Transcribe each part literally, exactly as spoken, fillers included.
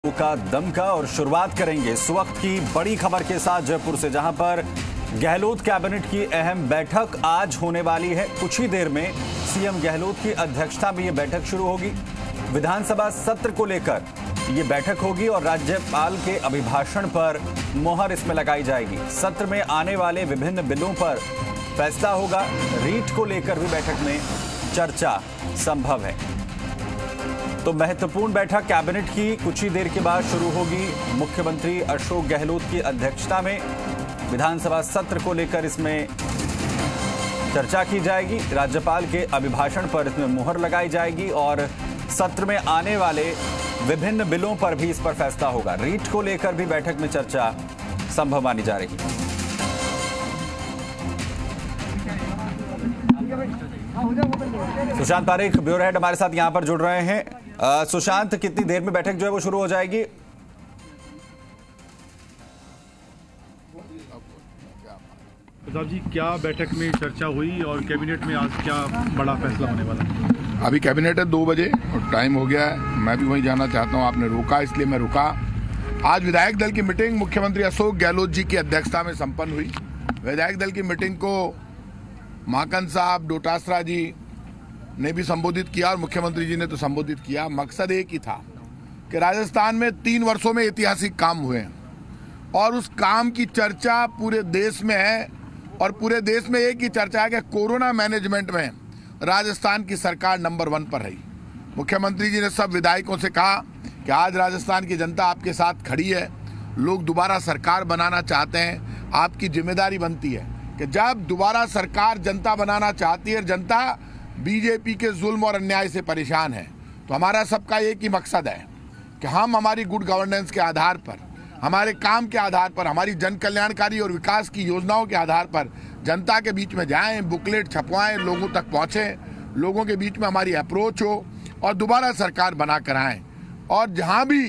का दमका और शुरुआत करेंगे इस वक्त की बड़ी खबर के साथ जयपुर से, जहां पर गहलोत कैबिनेट की अहम बैठक आज होने वाली है। कुछ ही देर में सीएम गहलोत की अध्यक्षता में ये बैठक शुरू होगी। विधानसभा सत्र को लेकर ये बैठक होगी और राज्यपाल के अभिभाषण पर मोहर इसमें लगाई जाएगी। सत्र में आने वाले विभिन्न बिलों पर फैसला होगा। रीट को लेकर भी बैठक में चर्चा संभव है। तो महत्वपूर्ण बैठक कैबिनेट की कुछ ही देर के बाद शुरू होगी। मुख्यमंत्री अशोक गहलोत की अध्यक्षता में विधानसभा सत्र को लेकर इसमें चर्चा की जाएगी। राज्यपाल के अभिभाषण पर इसमें मुहर लगाई जाएगी और सत्र में आने वाले विभिन्न बिलों पर भी इस पर फैसला होगा। रीट को लेकर भी बैठक में चर्चा संभव मानी जा रही है। सुशांत पारेख ब्यूरो हेड हमारे साथ यहां पर जुड़ रहे हैं। आ, सुशांत, कितनी देर में बैठक जो है वो शुरू हो जाएगी? प्रताप जी, क्या बैठक में चर्चा हुई और कैबिनेट में आज क्या बड़ा फैसला होने वाला है? अभी कैबिनेट है दो बजे और टाइम हो गया है। मैं भी वहीं जाना चाहता हूं, आपने रोका इसलिए मैं रुका। आज विधायक दल की मीटिंग मुख्यमंत्री अशोक गहलोत जी की अध्यक्षता में संपन्न हुई। विधायक दल की मीटिंग को माकन साहब, डोटासरा जी ने भी संबोधित किया और मुख्यमंत्री जी ने तो संबोधित किया। मकसद एक ही था कि राजस्थान में तीन वर्षों में ऐतिहासिक काम हुए हैं और उस काम की चर्चा पूरे देश में है और पूरे देश में एक ही चर्चा है कि कोरोना मैनेजमेंट में राजस्थान की सरकार नंबर वन पर रही। मुख्यमंत्री जी ने सब विधायकों से कहा कि आज राजस्थान की जनता आपके साथ खड़ी है। लोग दोबारा सरकार बनाना चाहते हैं। आपकी जिम्मेदारी बनती है कि जब दोबारा सरकार जनता बनाना चाहती है, जनता बीजेपी के जुल्म और अन्याय से परेशान है, तो हमारा सबका एक ही मकसद है कि हम हमारी गुड गवर्नेंस के आधार पर, हमारे काम के आधार पर, हमारी जन कल्याणकारी और विकास की योजनाओं के आधार पर जनता के बीच में जाएं, बुकलेट छपवाएं, लोगों तक पहुंचें, लोगों के बीच में हमारी अप्रोच हो और दोबारा सरकार बना कर आएं। और जहां भी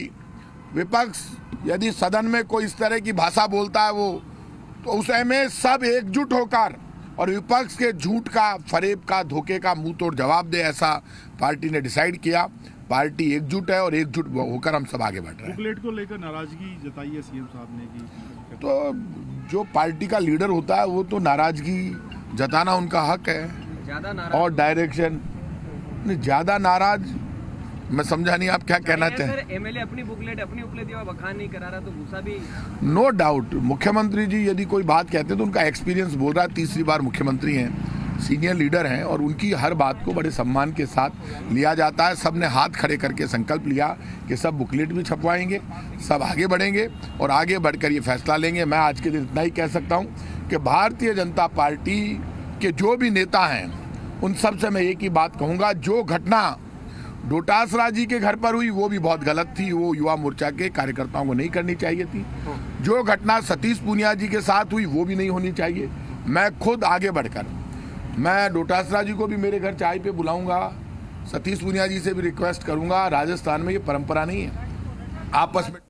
विपक्ष यदि सदन में कोई इस तरह की भाषा बोलता है वो तो उसमें सब एकजुट होकर और विपक्ष के झूठ का, फरेब का, धोखे का मुंह तोड़ जवाब दे, ऐसा पार्टी ने डिसाइड किया। पार्टी एकजुट है और एकजुट होकर हम सब आगे बढ़ रहे हैं। बुकलेट को लेकर नाराजगी जताई है सीएम साहब ने की, तो जो पार्टी का लीडर होता है वो तो नाराजगी जताना उनका हक है। और डायरेक्शन ज्यादा नाराज मैं समझा नहीं आप क्या कहना चाहें। एमएलए अपनी बुकलेट अपनी उपलब्धियों का बखान नहीं करा रहा तो गुस्सा भी। नो डाउट मुख्यमंत्री जी यदि कोई बात कहते हैं तो उनका एक्सपीरियंस बोल रहा है। तीसरी बार मुख्यमंत्री हैं, सीनियर लीडर हैं और उनकी हर बात को बड़े सम्मान के साथ लिया जाता है। सब ने हाथ खड़े करके संकल्प लिया कि सब बुकलेट भी छपवाएंगे, सब आगे बढ़ेंगे और आगे बढ़कर ये फैसला लेंगे। मैं आज के दिन इतना ही कह सकता हूँ कि भारतीय जनता पार्टी के जो भी नेता हैं उन सब से मैं एक ही बात कहूँगा, जो घटना डोटासरा जी के घर पर हुई वो भी बहुत गलत थी। वो युवा मोर्चा के कार्यकर्ताओं को नहीं करनी चाहिए थी। जो घटना सतीश पूनिया जी के साथ हुई वो भी नहीं होनी चाहिए। मैं खुद आगे बढ़कर मैं डोटासरा जी को भी मेरे घर चाय पे बुलाऊंगा, सतीश पूनिया जी से भी रिक्वेस्ट करूंगा। राजस्थान में ये परंपरा नहीं है आपस में